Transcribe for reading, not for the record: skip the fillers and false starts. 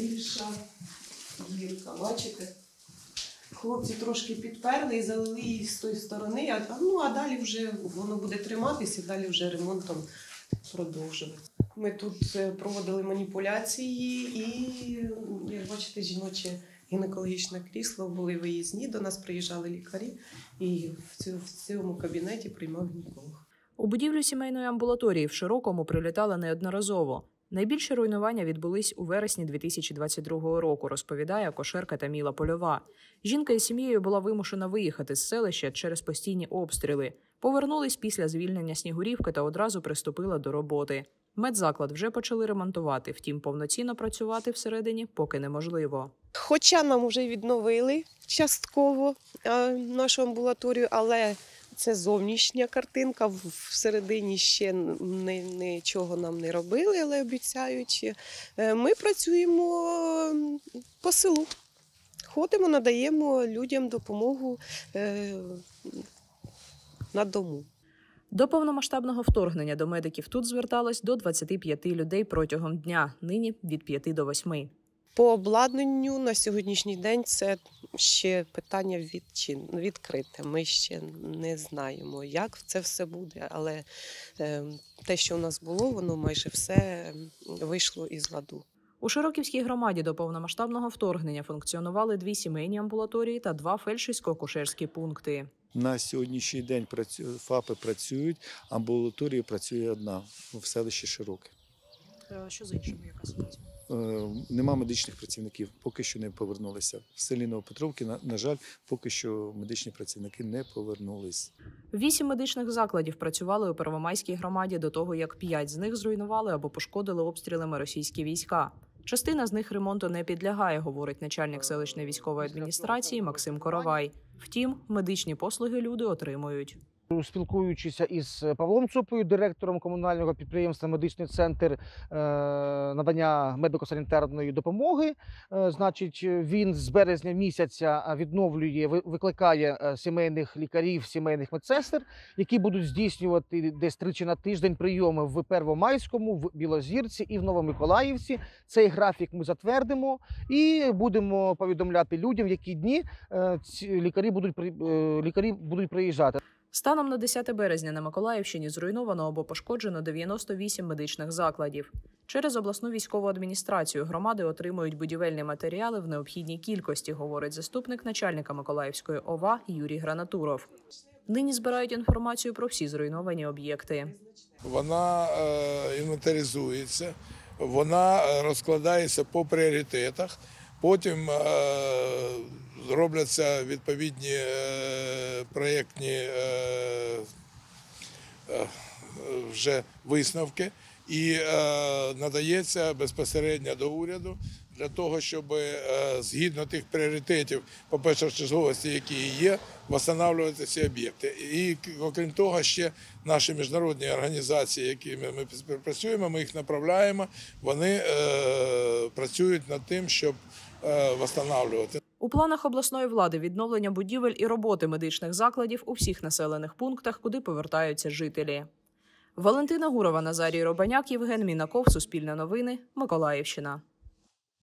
найбільша гірка, бачите? Хлопці трошки підперли і залили її з тої сторони, а далі вже воно буде триматися, і далі вже ремонтом продовжувати. Ми тут проводили маніпуляції і, як бачите, жіноче гінекологічне крісло, були виїзні, до нас приїжджали лікарі, і в цьому кабінеті приймав гінеколог. У будівлю сімейної амбулаторії в Широкому прилітали неодноразово. Найбільші руйнування відбулись у вересні 2022 року, розповідає акушерка Таміла Польова. Жінка із сім'єю була вимушена виїхати з селища через постійні обстріли. Повернулись після звільнення Снігурівки та одразу приступила до роботи. Медзаклад вже почали ремонтувати, втім повноцінно працювати всередині поки неможливо. Хоча нам вже відновили частково нашу амбулаторію, але це зовнішня картинка, всередині ще нічого нам не робили, але обіцяють. Ми працюємо по селу, ходимо, надаємо людям допомогу на дому. До повномасштабного вторгнення до медиків тут зверталось до 25 людей протягом дня, нині від 5 до 8. По обладнанню на сьогоднішній день це ще питання відкрите. Ми ще не знаємо, як це все буде, але те, що у нас було, воно майже все вийшло із ладу. У Широківській громаді до повномасштабного вторгнення функціонували 2 сімейні амбулаторії та 2 фельдшерсько-акушерські пункти. На сьогоднішній день ФАПи працюють, амбулаторія працює одна в селищі Широке. Що з іншими, яка ситуація? Нема медичних працівників, поки що не повернулися. В селі Новопетровки, на жаль, поки що медичні працівники не повернулись. 8 медичних закладів працювали у Первомайській громаді до того, як 5 з них зруйнували або пошкодили обстрілами російські війська. Частина з них ремонту не підлягає, говорить начальник селищної військової адміністрації Максим Коровай. Втім, медичні послуги люди отримують. Спілкуючися із Павлом Цопою, директором комунального підприємства «Медичний центр надання медико-санітарної допомоги», значить, він з березня місяця відновлює, викликає сімейних лікарів, сімейних медсестер, які будуть здійснювати десь 3 на тиждень прийоми в Первомайському, в Білозірці і в Новомиколаївці. Цей графік ми затвердимо і будемо повідомляти людям, в які дні ці лікарі будуть приїжджати. Станом на 10 березня на Миколаївщині зруйновано або пошкоджено 98 медичних закладів. Через обласну військову адміністрацію громади отримують будівельні матеріали в необхідній кількості, говорить заступник начальника Миколаївської ОВА Юрій Гранатуров. Нині збирають інформацію про всі зруйновані об'єкти. Вона інвентаризується, вона розкладається по пріоритетах, потім робляться відповідні проєктні вже висновки і надається безпосередньо до уряду для того, щоб згідно тих пріоритетів по першочерговості, які є, відновлювати ці об'єкти. І окрім того, ще наші міжнародні організації, якими ми співпрацюємо, ми їх направляємо, вони працюють над тим, щоб відновлювати. У планах обласної влади відновлення будівель і роботи медичних закладів у всіх населених пунктах, куди повертаються жителі. Валентина Гурова, Назарій Робаняк, Євген Мінаков, Суспільне новини, Миколаївщина.